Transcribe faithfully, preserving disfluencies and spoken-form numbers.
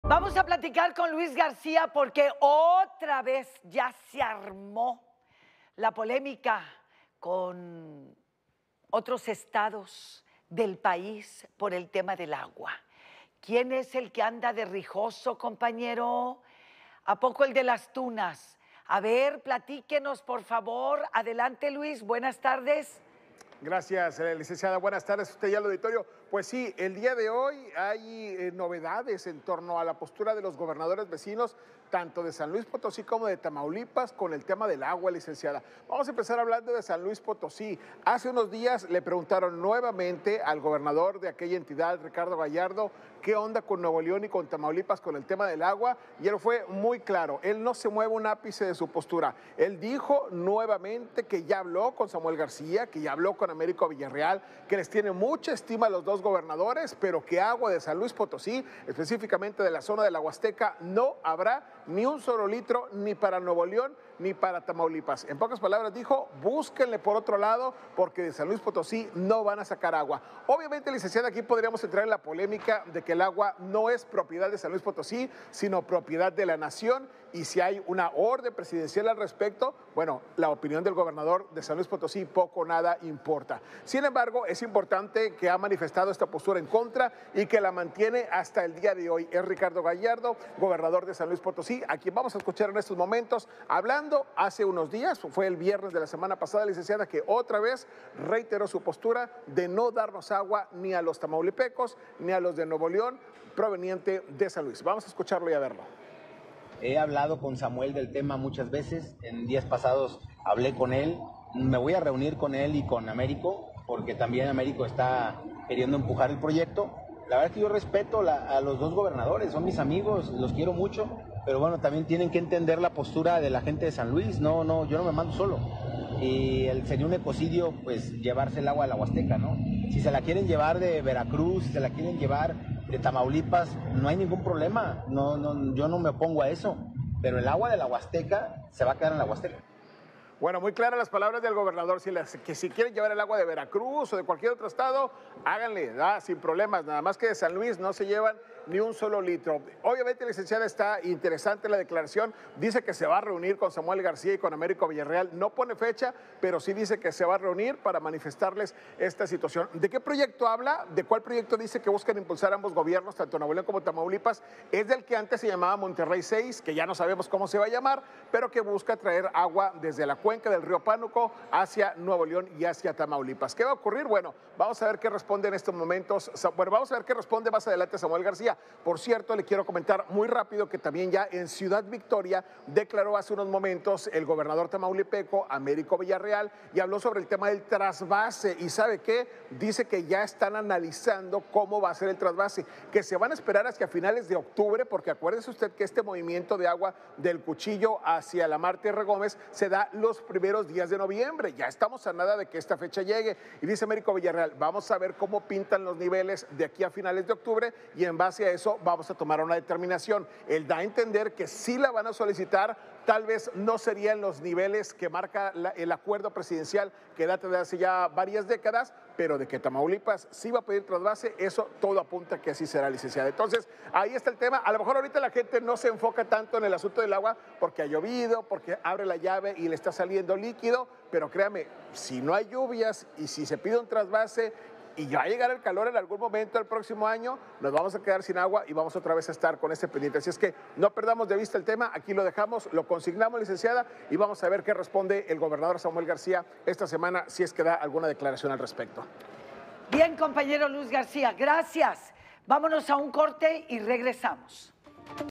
Vamos a platicar con Luis García porque otra vez ya se armó la polémica con otros estados del país por el tema del agua. ¿Quién es el que anda de rijoso, compañero? ¿A poco el de las tunas? A ver, platíquenos, por favor. Adelante, Luis. Buenas tardes. Gracias, licenciada. Buenas tardes a usted y al auditorio. Pues sí, el día de hoy hay eh, novedades en torno a la postura de los gobernadores vecinos, tanto de San Luis Potosí como de Tamaulipas, con el tema del agua, licenciada. Vamos a empezar hablando de San Luis Potosí. Hace unos días le preguntaron nuevamente al gobernador de aquella entidad, Ricardo Gallardo, qué onda con Nuevo León y con Tamaulipas con el tema del agua, y él fue muy claro. Él no se mueve un ápice de su postura. Él dijo nuevamente que ya habló con Samuel García, que ya habló con Américo Villarreal, que les tiene mucha estima a los dos gobernadores, pero que agua de San Luis Potosí, específicamente de la zona de la Huasteca, no habrá ni un solo litro, ni para Nuevo León, ni para Tamaulipas. En pocas palabras dijo, búsquenle por otro lado, porque de San Luis Potosí no van a sacar agua. Obviamente, licenciada, aquí podríamos entrar en la polémica de que el agua no es propiedad de San Luis Potosí, sino propiedad de la nación, y si hay una orden presidencial al respecto, bueno, la opinión del gobernador de San Luis Potosí poco o nada importa. Sin embargo, es importante que ha manifestado esta postura en contra y que la mantiene hasta el día de hoy. Es Ricardo Gallardo, gobernador de San Luis Potosí, a quien vamos a escuchar en estos momentos, hablando hace unos días, fue el viernes de la semana pasada, licenciada, que otra vez reiteró su postura de no darnos agua ni a los tamaulipecos ni a los de Nuevo León, proveniente de San Luis. Vamos a escucharlo y a verlo. He hablado con Samuel del tema muchas veces, en días pasados hablé con él, me voy a reunir con él y con Américo, porque también Américo está queriendo empujar el proyecto. La verdad es que yo respeto la, a los dos gobernadores, son mis amigos, los quiero mucho, pero bueno, también tienen que entender la postura de la gente de San Luis. No, no, yo no me mando solo. Y el, sería un ecocidio, pues, llevarse el agua a la Huasteca, ¿no? Si se la quieren llevar de Veracruz, si se la quieren llevar de Tamaulipas, no hay ningún problema. No, no, yo no me opongo a eso. Pero el agua de la Huasteca se va a quedar en la Huasteca. Bueno, muy claras las palabras del gobernador, si las, que si quieren llevar el agua de Veracruz o de cualquier otro estado, háganle, ¿verdad? Sin problemas, nada más que de San Luis no se llevan ni un solo litro. Obviamente, licenciada, está interesante la declaración, dice que se va a reunir con Samuel García y con Américo Villarreal, no pone fecha, pero sí dice que se va a reunir para manifestarles esta situación. ¿De qué proyecto habla? ¿De cuál proyecto dice que buscan impulsar ambos gobiernos, tanto Nuevo León como Tamaulipas? Es del que antes se llamaba Monterrey seis, que ya no sabemos cómo se va a llamar, pero que busca traer agua desde la cuenca del río Pánuco hacia Nuevo León y hacia Tamaulipas. ¿Qué va a ocurrir? Bueno, vamos a ver qué responde en estos momentos. Bueno, vamos a ver qué responde más adelante Samuel García. Por cierto, le quiero comentar muy rápido que también ya en Ciudad Victoria declaró hace unos momentos el gobernador tamaulipeco, Américo Villarreal, y habló sobre el tema del trasvase. ¿Y sabe qué? Dice que ya están analizando cómo va a ser el trasvase, que se van a esperar hasta finales de octubre, porque acuérdese usted que este movimiento de agua del Cuchillo hacia la Marte R. Gómez se da los primeros días de noviembre. Ya estamos a nada de que esta fecha llegue. Y dice Américo Villarreal, vamos a ver cómo pintan los niveles de aquí a finales de octubre y en base a eso vamos a tomar una determinación. Él da a entender que sí la van a solicitar, tal vez no serían los niveles que marca la, el acuerdo presidencial que data de hace ya varias décadas, pero de que Tamaulipas sí va a pedir trasvase, eso todo apunta que así será, licenciada. Entonces, ahí está el tema. A lo mejor ahorita la gente no se enfoca tanto en el asunto del agua porque ha llovido, porque abre la llave y le está saliendo líquido, pero créame, si no hay lluvias y si se pide un trasvase y ya va a llegar el calor en algún momento el próximo año, nos vamos a quedar sin agua y vamos otra vez a estar con este pendiente. Así es que no perdamos de vista el tema, aquí lo dejamos, lo consignamos, licenciada, y vamos a ver qué responde el gobernador Samuel García esta semana, si es que da alguna declaración al respecto. Bien, compañero Luis García, gracias. Vámonos a un corte y regresamos.